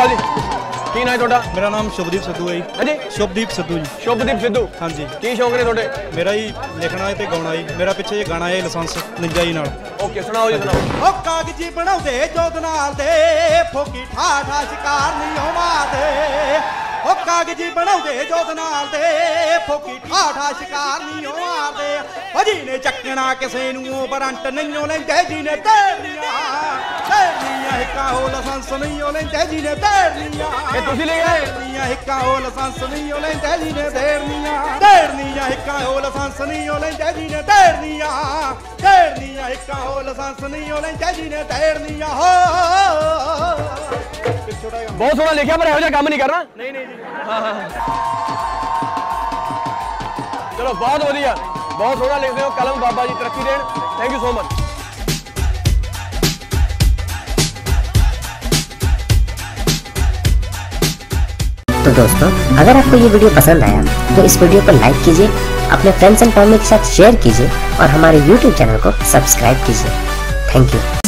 अकाल जी, की नाम है तुहाडा? मेरा नाम शुभदीप सिद्धू है जी। जी शुभदीप सिद्धू जी। शुभदीप सिद्धू, हाँ जी। की शौक ने तुहाडे? मेरा ही लिखना है ते गाना है। मेरा पिछे ये गाना है लाइसेंस निंजा जी नाल। ओके सुनाओ जी सुनाओ। ओ कागजी बनाउंदे जोत नाल दे फोकी ठा ठा शिकार नहीं हो मारदे। ओ कागजी बनाउंदे जोत नाल दे फोकी ठा ठा शिकार नहीं हो मारदे। ओ जी ने चक्कना किसे नूं बरंट नहीं हो लैंदे जी ने तेरियां हिक्का हो लाइसेंस नहीं हो लैंदे जी ने तेरियां। ये तुसी ले गए? हिक्का हो लाइसेंस नहीं हो लैंदे जी ने तेरियां हिक्का हो लाइसेंस नहीं हो लैंदे जी ने तेरियां हिक्का हो लाइसेंस नहीं हो लैंदे जी ने तेरियां हो। बहुत सोहना लिखिया पर ਇਹੋ ਜਿਹਾ ਕੰਮ नहीं करना। नहीं नहीं जी। हाँ चलो बहुत वधिया, बहुत सोहना लिखते हो। कलम बाबा जी तरक्की देन। Thank you so much. तो दोस्तों अगर आपको ये वीडियो पसंद आया तो इस वीडियो को लाइक कीजिए, अपने फ्रेंड्स एंड फैमिली के साथ शेयर कीजिए और हमारे YouTube चैनल को सब्सक्राइब कीजिए। Thank you.